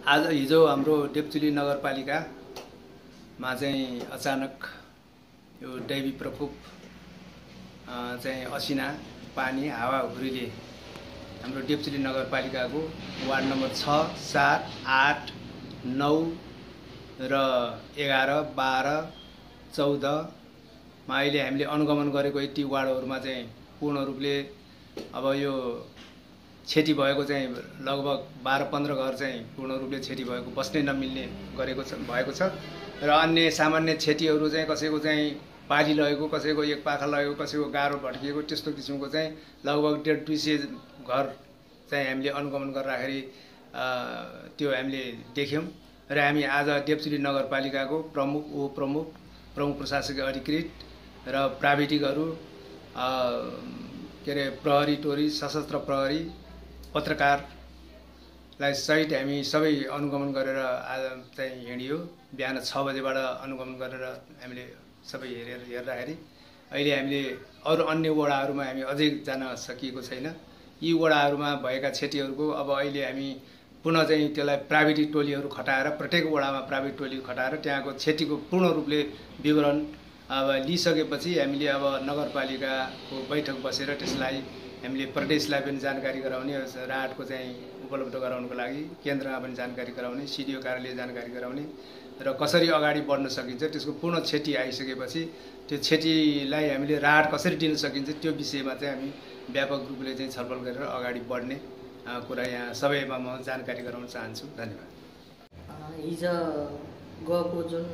आज हिजो हाम्रो डेप्चुली नगरपालिकामा चाहिँ अचानक यो दैवी प्रकोप चाहिँ असिना पानी हावाहुरीले हाम्रो डेप्चुली नगरपालिकाको वार्ड नम्बर 6, 7, 8, 9 र 11, 12, 14 मा अहिले हामीले अनुगमन गरेको यति वार्डहरुमा चाहिँ पूर्ण रूपले अब यो क्षति भएको चाहिँ लगभग 12-15 घर चाहिँ पूर्ण रूपले क्षति भएको बस्नै नमिल्ने भएको छ र अन्य सामान्य क्षतिहरू चाहिँ कसैको चाहिँ पाली लगेको, कसैको एक पाखा लगेको, कसैको गाह्रो भड्किएको त्यस्तो किसिमको चाहिँ लगभग 150 घर चाहिँ हामीले अनुगमन गर्दाखेरि त्यो हामीले देख्यौं र हामी आज डेप्चुली नगरपालिकाको प्रमुख, उपप्रमुख, प्रमुख प्रशासकीय अधिकृत र प्राविधिकहरू के रे प्रहरी टोरी, सशस्त्र प्रहरी, पत्रकारलाई सहित हामी सबै अनुगमन गरेर आज चाहिँ हिँडियो। बिहान 6 बजेबाट अनुगमन गरेर हामीले सबै हेर्दाखेरि अहिले हामीले अरु अन्य वडाहरूमा हामी अझै जान सकिएको छैन। यी वडाहरूमा भएका क्षतिहरूको अब अहिले हामी पुनः चाहिँ त्यसलाई प्राविधिक टोलीहरू खटाएर प्रत्येक वडामा प्राविधिक टोली खटाएर त्यहाँको क्षतिको पूर्ण रूपले विवरण अब लिइसकेपछि हामीले अब नगरपालिकाको बैठक बसेर त्यसलाई हामीले प्रदेशलाई पनि जानकारी गराउने, राहतको चाहिँ उपलब्ध गराउनको लागि केन्द्रमा पनि जानकारी गराउने, सिडिओ कार्यालय जानकारी गराउने र कसरी अगाडि बढ्न सकिन्छ त्यसको पूर्ण क्षति आइसकेपछि त्यो क्षतिलाई हामीले राहत कसरी दिन सकिन्छ त्यो विषयमा चाहिँ हामी व्यापक रूपले चाहिँ छलफल गरेर अगाडि बढ्ने कुरा यहाँ सबैमा म जानकारी गराउन चाहन्छु। धन्यवाद। हिजो गएको जुन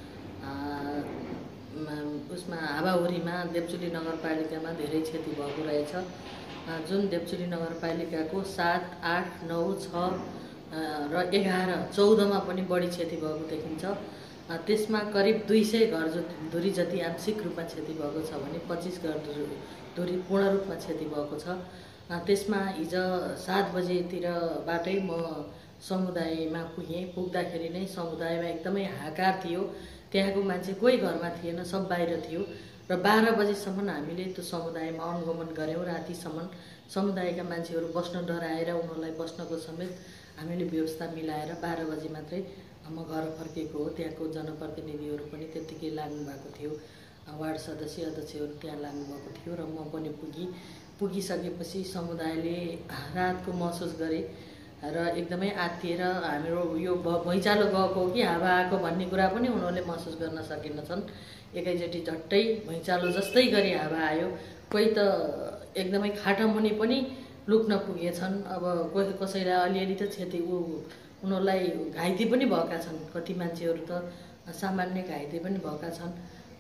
उसमा हावाहुरीमा डेप्चुली नगरपालिकामा धेरै क्षति भएको रहेछ। जुन डेप्चुली नगरपालिकाको 7, 8, 9, 6 र 11, 14 मा पनि बढी क्षति भएको देखिन्छ। त्यसमा करिब 200 घर धुरी जति आंशिक रूपमा क्षति भएको छ भने 25 घर धुरी पूर्ण रूपमा क्षति भएको छ। त्यसमा हिजो 7 बजेतिरबाटै म समुदायमा पुगेँ। पुग्दाखेरि नै समुदायमा एकदमै हाहाकार थियो। त्यहाँको मान्छे कोही घरमा थिएन, सब बाहिर थियो र 12 बजेसम्म हामीले त्यो समुदायमा अनुगमन गर्यौं। रातिसम्म समुदायका मान्छेहरू बस्न डराएर उनीहरूलाई बस्नको समेत हामीले व्यवस्था मिलाएर 12 बजे मात्रै म घर फर्केको हो। त्यहाँको जनप्रतिनिधिहरू पनि त्यतिकै लाग्नु भएको थियो, वार्ड सदस्य अध्यक्षहरू त्यहाँ लाग्नु भएको थियो र म पनि पुगिसकेपछि समुदायले राहतको महसुस गरे र एकदमै आत्तिएर हाम्रो यो भुइँचालो गएको कि हावा आएको भन्ने कुरा पनि उनीहरूले महसुस गर्न सकेनछन्। एकैचोटि झट्टै भुइँचालो जस्तै गरी हावा आयो। कोही त एकदमै खाटा मुनि पनि लुक्न पुगेछन्। अब कसैलाई अलिअलि त क्षति उनीहरूलाई घाइते पनि भएका छन्। कति मान्छेहरू त सामान्य घाइते पनि भएका छन्।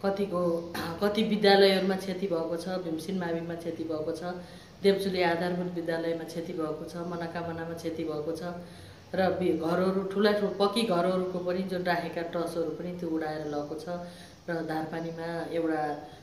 कति विद्यालयहरूमा क्षति भएको छ, भीमसेन माविमा क्षति भएको छ, डेप्चुली आधारभूत विद्यालयमा क्षति भएको छ, मनोकामनामा क्षति भएको छ र घरहरू ठुला पक्की घरहरूको पनि जुन राखेका टसहरू पनि त्यो उडाएर लगेको छ र धारपानीमा एउटा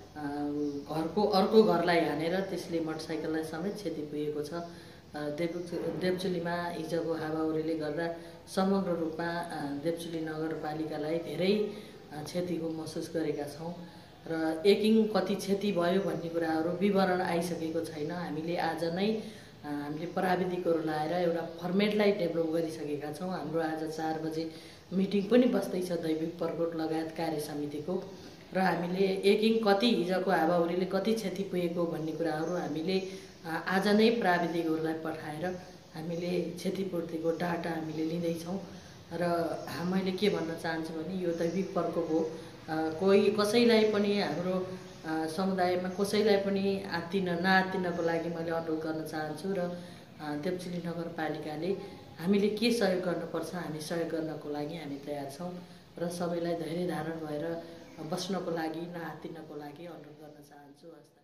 घरको अर्को घरलाई हानेर त्यसले मोटरसाइकललाई समेत क्षति पुगेको छ। डेप्चुलीमा हिजोको हावाहुरीले गर्दा समग्र रूपमा डेप्चुली नगरपालिकालाई धेरै क्षतिको महसुस गरेका छौं र एकिङ कति क्षति भयो भन्ने कुराहरू विवरण आइसकेको छैन। हामीले आज नै हामीले प्राविधिकहरू लाएर एउटा फर्मेटलाई डेभलप गरिसकेका छौं। हाम्रो आज 4 बजे मिटिङ पनि बस्दैछ दैविक प्रकोप लगायत कार्य समितिको र हामीले एकिङ कति हिजोको हावाहुरीले कति क्षति पुगेको भन्ने कुराहरू हामीले आज नै प्राविधिकहरूलाई पठाएर हामीले क्षतिपूर्तिको डाटा हामीले लिँदैछौँ र मैले के भन्न चाहन्छु भने यो दैविक प्रकोप हो। कसैलाई पनि हाम्रो समुदायमा कसैलाई पनि नआत्तिनको लागि मैले अनुरोध गर्न चाहन्छु र डेप्चुली नगरपालिकाले हामीले के सहयोग गर्नुपर्छ हामी सहयोग गर्नको लागि हामी तयार छौँ र सबैलाई धैर्य धारण भएर बस्नको लागि नआत्तिनको लागि अनुरोध गर्न चाहन्छु।